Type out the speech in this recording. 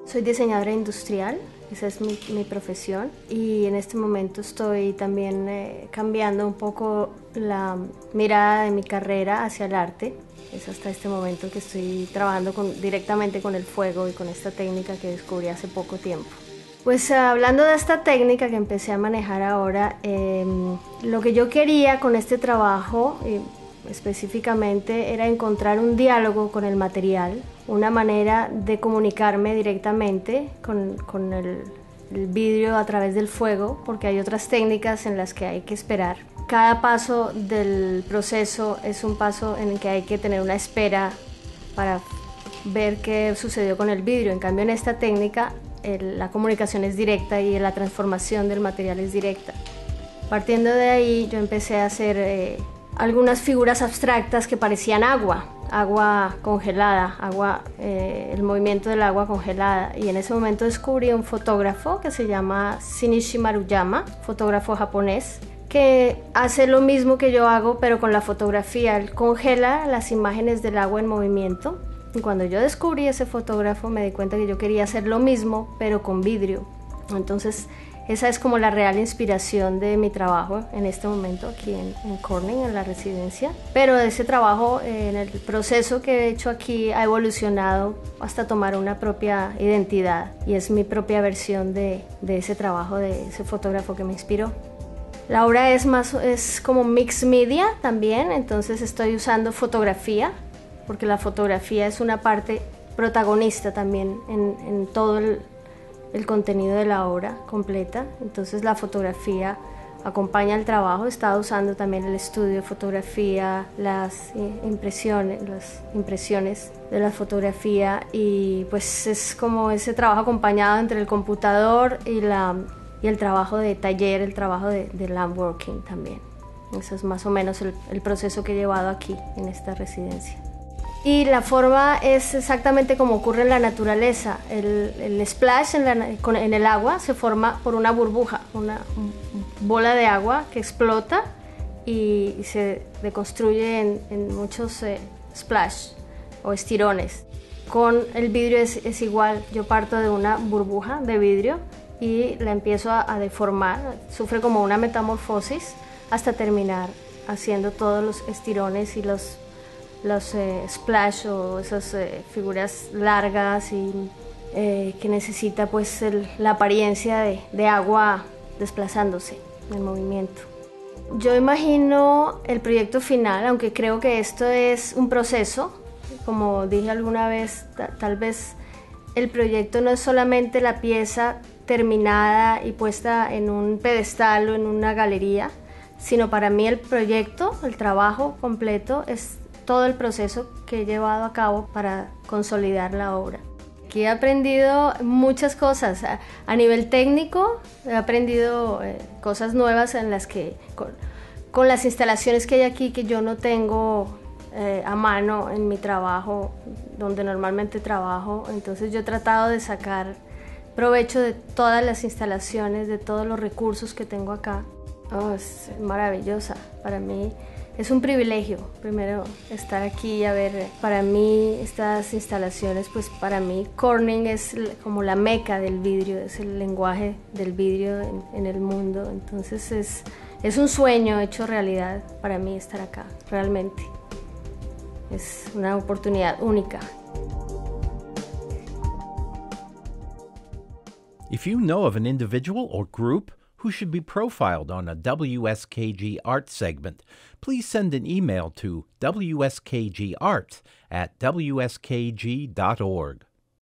Soy diseñadora industrial, esa es mi profesión, y en este momento estoy también cambiando un poco la mirada de mi carrera hacia el arte. Es hasta este momento que estoy trabajando directamente con el fuego y con esta técnica que descubrí hace poco tiempo. Pues hablando de esta técnica que empecé a manejar ahora, lo que yo quería con este trabajo específicamente era encontrar un diálogo con el material, una manera de comunicarme directamente con el vidrio a través del fuego, porque hay otras técnicas en las que hay que esperar. Cada paso del proceso es un paso en el que hay que tener una espera para ver qué sucedió con el vidrio. En cambio, en esta técnica la comunicación es directa y la transformación del material es directa. Partiendo de ahí, yo empecé a hacer algunas figuras abstractas que parecían agua congelada, el movimiento del agua congelada, y en ese momento descubrí un fotógrafo que se llama Shinichi Maruyama, fotógrafo japonés, que hace lo mismo que yo hago pero con la fotografía. Él congela las imágenes del agua en movimiento, y cuando yo descubrí ese fotógrafo me di cuenta que yo quería hacer lo mismo pero con vidrio. Entonces esa es como la real inspiración de mi trabajo en este momento aquí en Corning, en la residencia. Pero ese trabajo, en el proceso que he hecho aquí, ha evolucionado hasta tomar una propia identidad, y es mi propia versión de ese trabajo, de ese fotógrafo que me inspiró. La obra es como mix media también, entonces estoy usando fotografía, porque la fotografía es una parte protagonista también en todo el contenido de la obra completa. Entonces la fotografía acompaña el trabajo. He estado usando también el estudio de fotografía, las impresiones de la fotografía, y pues es como ese trabajo acompañado entre el computador y el trabajo de taller, el trabajo de lamp working también. Eso es más o menos el proceso que he llevado aquí en esta residencia. Y la forma es exactamente como ocurre en la naturaleza. El splash en el agua se forma por una burbuja, una bola de agua que explota y se deconstruye en muchos splash o estirones. Con el vidrio es igual. Yo parto de una burbuja de vidrio y la empiezo a deformar, sufre como una metamorfosis hasta terminar haciendo todos los estirones y los splash o esas figuras largas y que necesita pues la apariencia de agua desplazándose en movimiento. Yo imagino el proyecto final, aunque creo que esto es un proceso, como dije alguna vez, tal vez el proyecto no es solamente la pieza terminada y puesta en un pedestal o en una galería, sino para mí el proyecto, el trabajo completo, es todo el proceso que he llevado a cabo para consolidar la obra. Aquí he aprendido muchas cosas. A nivel técnico he aprendido cosas nuevas en las que con las instalaciones que hay aquí, que yo no tengo a mano en mi trabajo, donde normalmente trabajo. Entonces yo he tratado de sacar provecho de todas las instalaciones, de todos los recursos que tengo acá. Es maravillosa. Para mí es un privilegio, primero, estar aquí a ver. Para mí estas instalaciones, pues para mí Corning es como la meca del vidrio, es el lenguaje del vidrio en el mundo. Entonces es un sueño hecho realidad para mí estar acá, realmente. Es una oportunidad única. If you know of an individual or group who should be profiled on a WSKG Art segment, please send an email to wskgart@wskg.org.